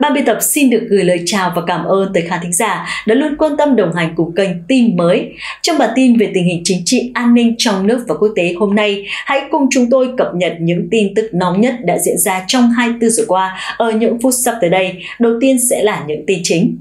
Ban biên tập xin được gửi lời chào và cảm ơn tới khán thính giả đã luôn quan tâm đồng hành cùng kênh Tin Mới. Trong bản tin về tình hình chính trị, an ninh trong nước và quốc tế hôm nay, hãy cùng chúng tôi cập nhật những tin tức nóng nhất đã diễn ra trong 24 giờ qua ở những phút sắp tới đây. Đầu tiên sẽ là những tin chính.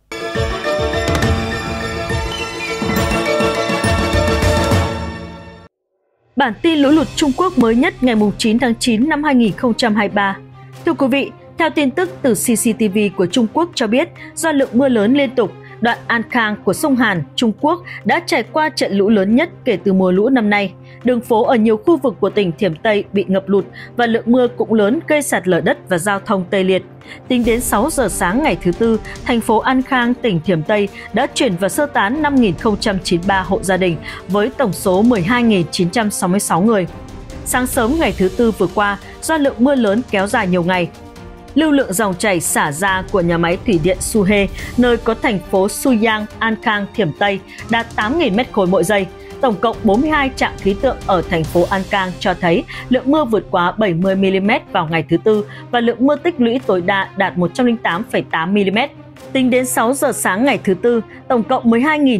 Bản tin lũ lụt Trung Quốc mới nhất ngày 9 tháng 9 năm 2023. Thưa quý vị, theo tin tức từ CCTV của Trung Quốc cho biết, do lượng mưa lớn liên tục, đoạn An Khang của sông Hàn, Trung Quốc đã trải qua trận lũ lớn nhất kể từ mùa lũ năm nay. Đường phố ở nhiều khu vực của tỉnh Thiểm Tây bị ngập lụt và lượng mưa cũng lớn gây sạt lở đất và giao thông tê liệt. Tính đến 6 giờ sáng ngày thứ Tư, thành phố An Khang, tỉnh Thiểm Tây đã chuyển và sơ tán 5.093 hộ gia đình với tổng số 12.966 người. Sáng sớm ngày thứ Tư vừa qua, do lượng mưa lớn kéo dài nhiều ngày, lưu lượng dòng chảy xả ra của nhà máy thủy điện Suhe, nơi có thành phố Suyang, An Khang, Thiểm Tây, đạt 8.000 m3 mỗi giây. Tổng cộng 42 trạm khí tượng ở thành phố An Khang cho thấy lượng mưa vượt quá 70 mm vào ngày thứ Tư và lượng mưa tích lũy tối đa đạt 108,8 mm. Tính đến 6 giờ sáng ngày thứ Tư, tổng cộng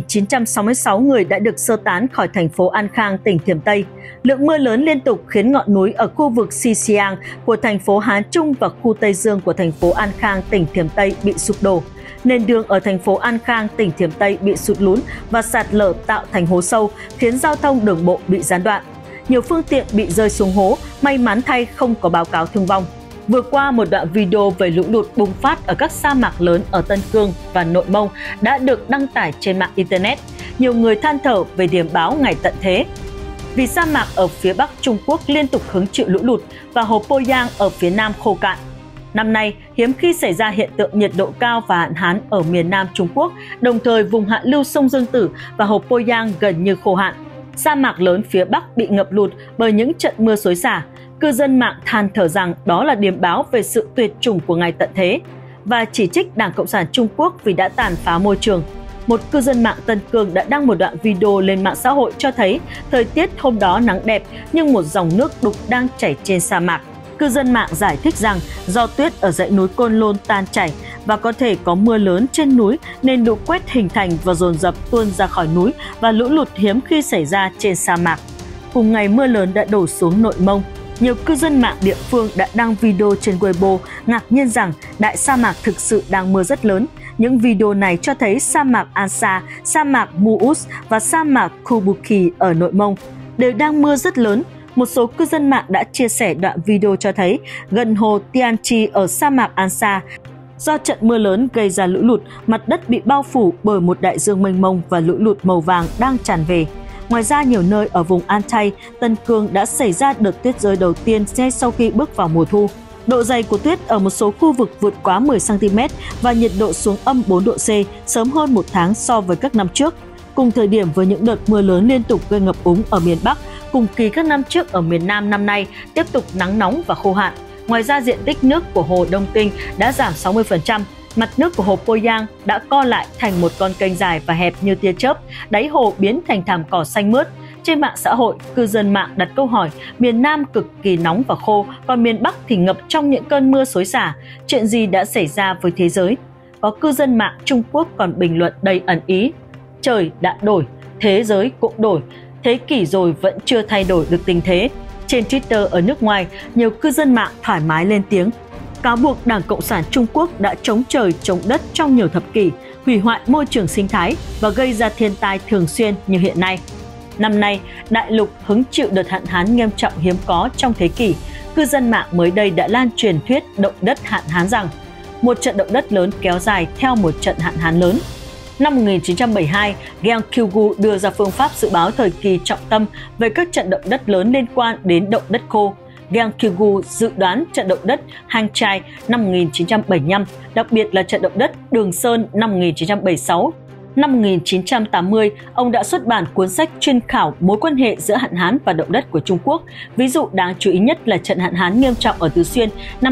12.966 người đã được sơ tán khỏi thành phố An Khang, tỉnh Thiểm Tây. Lượng mưa lớn liên tục khiến ngọn núi ở khu vực Xisiang của thành phố Hán Trung và khu Tây Dương của thành phố An Khang, tỉnh Thiểm Tây bị sụp đổ. Nền đường ở thành phố An Khang, tỉnh Thiểm Tây bị sụt lún và sạt lở tạo thành hố sâu, khiến giao thông đường bộ bị gián đoạn. Nhiều phương tiện bị rơi xuống hố, may mắn thay không có báo cáo thương vong. Vừa qua, một đoạn video về lũ lụt bùng phát ở các sa mạc lớn ở Tân Cương và Nội Mông đã được đăng tải trên mạng Internet. Nhiều người than thở về điểm báo ngày tận thế. Vì sa mạc ở phía Bắc Trung Quốc liên tục hứng chịu lũ lụt và hồ Poyang ở phía Nam khô cạn. Năm nay, hiếm khi xảy ra hiện tượng nhiệt độ cao và hạn hán ở miền Nam Trung Quốc, đồng thời vùng hạ lưu sông Dương Tử và hồ Poyang gần như khô hạn. Sa mạc lớn phía Bắc bị ngập lụt bởi những trận mưa xối xả. Cư dân mạng than thở rằng đó là điểm báo về sự tuyệt chủng của ngày tận thế và chỉ trích Đảng Cộng sản Trung Quốc vì đã tàn phá môi trường. Một cư dân mạng Tân Cương đã đăng một đoạn video lên mạng xã hội cho thấy thời tiết hôm đó nắng đẹp nhưng một dòng nước đục đang chảy trên sa mạc. Cư dân mạng giải thích rằng do tuyết ở dãy núi Côn Lôn tan chảy và có thể có mưa lớn trên núi nên lũ quét hình thành và dồn dập tuôn ra khỏi núi và lũ lụt hiếm khi xảy ra trên sa mạc. Cùng ngày mưa lớn đã đổ xuống Nội Mông. Nhiều cư dân mạng địa phương đã đăng video trên Weibo ngạc nhiên rằng đại sa mạc thực sự đang mưa rất lớn. Những video này cho thấy sa mạc Ansa, sa mạc Muus và sa mạc Kubuki ở Nội Mông đều đang mưa rất lớn. Một số cư dân mạng đã chia sẻ đoạn video cho thấy gần hồ Tianchi ở sa mạc Ansa, do trận mưa lớn gây ra lũ lụt, mặt đất bị bao phủ bởi một đại dương mênh mông và lũ lụt màu vàng đang tràn về. Ngoài ra, nhiều nơi ở vùng An Tây, Tân Cương đã xảy ra đợt tuyết rơi đầu tiên ngay sau khi bước vào mùa thu. Độ dày của tuyết ở một số khu vực vượt quá 10 cm và nhiệt độ xuống âm 4 độ C sớm hơn một tháng so với các năm trước. Cùng thời điểm với những đợt mưa lớn liên tục gây ngập úng ở miền Bắc, cùng kỳ các năm trước ở miền Nam năm nay tiếp tục nắng nóng và khô hạn. Ngoài ra, diện tích nước của hồ Đông Kinh đã giảm 60%. Mặt nước của hồ Poyang đã co lại thành một con kênh dài và hẹp như tia chớp, đáy hồ biến thành thảm cỏ xanh mướt. Trên mạng xã hội, cư dân mạng đặt câu hỏi miền Nam cực kỳ nóng và khô, còn miền Bắc thì ngập trong những cơn mưa xối xả. Chuyện gì đã xảy ra với thế giới? Có cư dân mạng Trung Quốc còn bình luận đầy ẩn ý. Trời đã đổi, thế giới cũng đổi. Thế kỷ rồi vẫn chưa thay đổi được tình thế. Trên Twitter ở nước ngoài, nhiều cư dân mạng thoải mái lên tiếng, cáo buộc Đảng Cộng sản Trung Quốc đã chống trời chống đất trong nhiều thập kỷ, hủy hoại môi trường sinh thái và gây ra thiên tai thường xuyên như hiện nay. Năm nay, đại lục hứng chịu đợt hạn hán nghiêm trọng hiếm có trong thế kỷ. Cư dân mạng mới đây đã lan truyền thuyết động đất hạn hán rằng một trận động đất lớn kéo dài theo một trận hạn hán lớn. Năm 1972, Gyeongkyu đưa ra phương pháp dự báo thời kỳ trọng tâm về các trận động đất lớn liên quan đến động đất khô. Gyeongkyu dự đoán trận động đất Hangchai năm 1975, đặc biệt là trận động đất Đường Sơn năm 1976. Năm 1980, ông đã xuất bản cuốn sách chuyên khảo mối quan hệ giữa hạn hán và động đất của Trung Quốc. Ví dụ đáng chú ý nhất là trận hạn hán nghiêm trọng ở Tứ Xuyên năm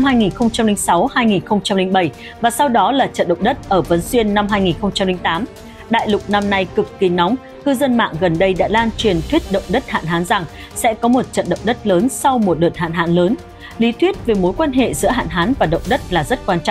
2006-2007 và sau đó là trận động đất ở Vấn Xuyên năm 2008. Đại lục năm nay cực kỳ nóng, cư dân mạng gần đây đã lan truyền thuyết động đất hạn hán rằng sẽ có một trận động đất lớn sau một đợt hạn hán lớn. Lý thuyết về mối quan hệ giữa hạn hán và động đất là rất quan trọng.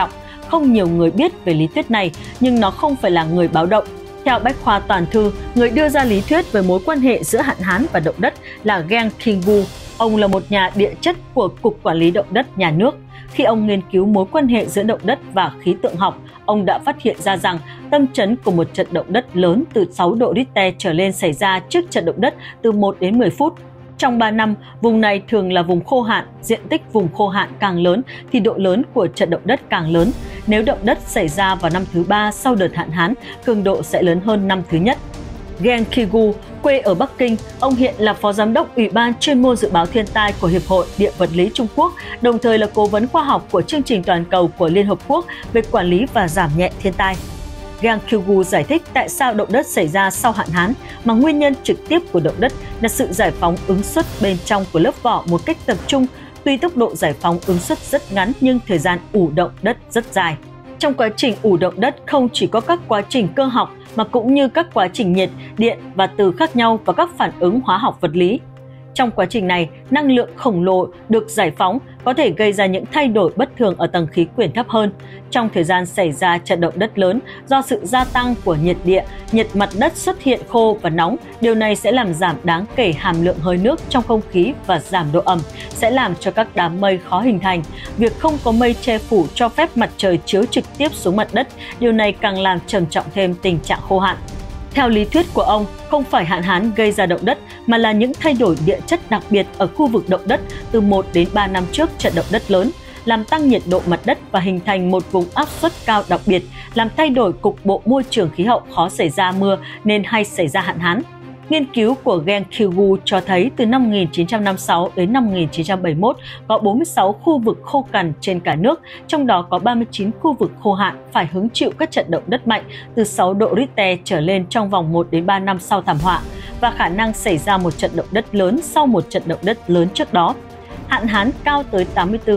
không nhiều người biết về lý thuyết này, nhưng nó không phải là người báo động. Theo Bách khoa Toàn thư, người đưa ra lý thuyết về mối quan hệ giữa hạn hán và động đất là Geng Kingu. Ông là một nhà địa chất của Cục Quản lý Động đất Nhà nước. Khi ông nghiên cứu mối quan hệ giữa động đất và khí tượng học, ông đã phát hiện ra rằng tâm chấn của một trận động đất lớn từ 6 độ Richter trở lên xảy ra trước trận động đất từ 1 đến 10 phút. Trong 3 năm, vùng này thường là vùng khô hạn, diện tích vùng khô hạn càng lớn thì độ lớn của trận động đất càng lớn. Nếu động đất xảy ra vào năm thứ 3 sau đợt hạn hán, cường độ sẽ lớn hơn năm thứ nhất. Geng Kingu, quê ở Bắc Kinh, ông hiện là Phó Giám đốc Ủy ban chuyên môn dự báo thiên tai của Hiệp hội Địa vật lý Trung Quốc, đồng thời là cố vấn khoa học của chương trình toàn cầu của Liên Hợp Quốc về quản lý và giảm nhẹ thiên tai. Geng Kingu giải thích tại sao động đất xảy ra sau hạn hán, mà nguyên nhân trực tiếp của động đất là sự giải phóng ứng suất bên trong của lớp vỏ một cách tập trung. Tuy tốc độ giải phóng ứng suất rất ngắn nhưng thời gian ủ động đất rất dài. Trong quá trình ủ động đất không chỉ có các quá trình cơ học mà cũng như các quá trình nhiệt, điện và từ khác nhau và các phản ứng hóa học vật lý. Trong quá trình này, năng lượng khổng lồ được giải phóng có thể gây ra những thay đổi bất thường ở tầng khí quyển thấp hơn. Trong thời gian xảy ra trận động đất lớn, do sự gia tăng của nhiệt địa, nhiệt mặt đất xuất hiện khô và nóng, điều này sẽ làm giảm đáng kể hàm lượng hơi nước trong không khí và giảm độ ẩm, sẽ làm cho các đám mây khó hình thành. Việc không có mây che phủ cho phép mặt trời chiếu trực tiếp xuống mặt đất, điều này càng làm trầm trọng thêm tình trạng khô hạn. Theo lý thuyết của ông, không phải hạn hán gây ra động đất mà là những thay đổi địa chất đặc biệt ở khu vực động đất từ 1 đến 3 năm trước trận động đất lớn, làm tăng nhiệt độ mặt đất và hình thành một vùng áp suất cao đặc biệt, làm thay đổi cục bộ môi trường khí hậu khó xảy ra mưa nên hay xảy ra hạn hán. Nghiên cứu của Geng Kingu cho thấy từ năm 1956 đến năm 1971 có 46 khu vực khô cằn trên cả nước, trong đó có 39 khu vực khô hạn phải hứng chịu các trận động đất mạnh từ 6 độ Richter trở lên trong vòng 1 đến 3 năm sau thảm họa và khả năng xảy ra một trận động đất lớn sau một trận động đất lớn trước đó. Hạn hán cao tới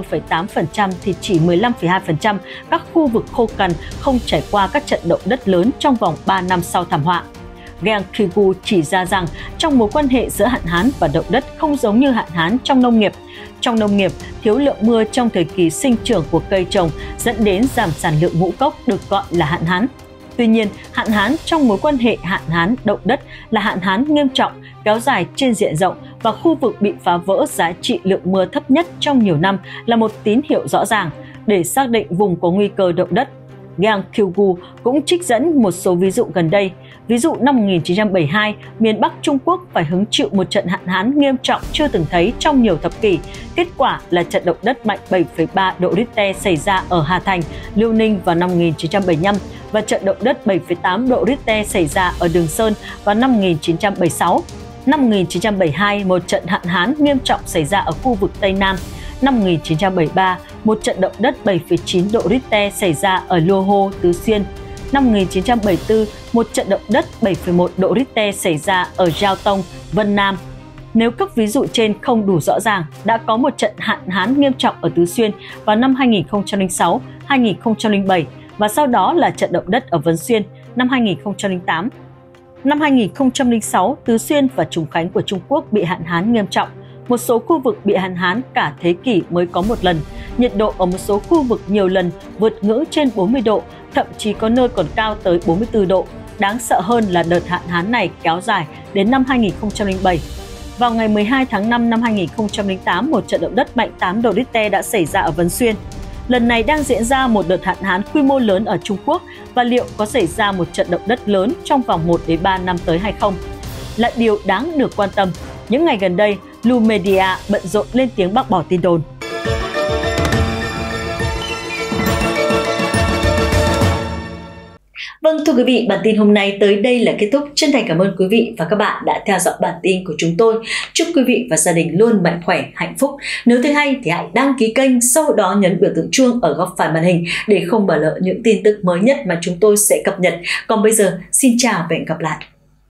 84,8% thì chỉ 15,2% các khu vực khô cằn không trải qua các trận động đất lớn trong vòng 3 năm sau thảm họa. Geng Kingu chỉ ra rằng trong mối quan hệ giữa hạn hán và động đất không giống như hạn hán trong nông nghiệp. Trong nông nghiệp, thiếu lượng mưa trong thời kỳ sinh trưởng của cây trồng dẫn đến giảm sản lượng ngũ cốc được gọi là hạn hán. Tuy nhiên, hạn hán trong mối quan hệ hạn hán động đất là hạn hán nghiêm trọng, kéo dài trên diện rộng và khu vực bị phá vỡ giá trị lượng mưa thấp nhất trong nhiều năm là một tín hiệu rõ ràng để xác định vùng có nguy cơ động đất. Geng Kingu cũng trích dẫn một số ví dụ gần đây. Ví dụ năm 1972, miền Bắc Trung Quốc phải hứng chịu một trận hạn hán nghiêm trọng chưa từng thấy trong nhiều thập kỷ. Kết quả là trận động đất mạnh 7,3 độ Richter xảy ra ở Hà Thành, Liêu Ninh vào năm 1975 và trận động đất 7,8 độ Richter xảy ra ở Đường Sơn vào năm 1976. Năm 1972, một trận hạn hán nghiêm trọng xảy ra ở khu vực Tây Nam. Năm 1973, một trận động đất 7,9 độ Richter xảy ra ở Lô Hô, Tứ Xuyên. Năm 1974, một trận động đất 7,1 độ Richter xảy ra ở Giao Tông, Vân Nam. Nếu các ví dụ trên không đủ rõ ràng, đã có một trận hạn hán nghiêm trọng ở Tứ Xuyên vào năm 2006, 2007 và sau đó là trận động đất ở Vân Xuyên năm 2008. Năm 2006, Tứ Xuyên và Trùng Khánh của Trung Quốc bị hạn hán nghiêm trọng. Một số khu vực bị hạn hán cả thế kỷ mới có một lần. Nhiệt độ ở một số khu vực nhiều lần vượt ngưỡng trên 40 độ, thậm chí có nơi còn cao tới 44 độ. Đáng sợ hơn là đợt hạn hán này kéo dài đến năm 2007. Vào ngày 12 tháng 5 năm 2008, một trận động đất mạnh 8 độ Richter đã xảy ra ở Vân Xuyên. Lần này đang diễn ra một đợt hạn hán quy mô lớn ở Trung Quốc và liệu có xảy ra một trận động đất lớn trong vòng 1 đến 3 năm tới hay không? Là điều đáng được quan tâm. Những ngày gần đây, Lu Media bận rộn lên tiếng bác bỏ tin đồn. Vâng, thưa quý vị, bản tin hôm nay tới đây là kết thúc. Chân thành cảm ơn quý vị và các bạn đã theo dõi bản tin của chúng tôi. Chúc quý vị và gia đình luôn mạnh khỏe, hạnh phúc. Nếu thấy hay thì hãy đăng ký kênh, sau đó nhấn biểu tượng chuông ở góc phải màn hình để không bỏ lỡ những tin tức mới nhất mà chúng tôi sẽ cập nhật. Còn bây giờ, xin chào và hẹn gặp lại.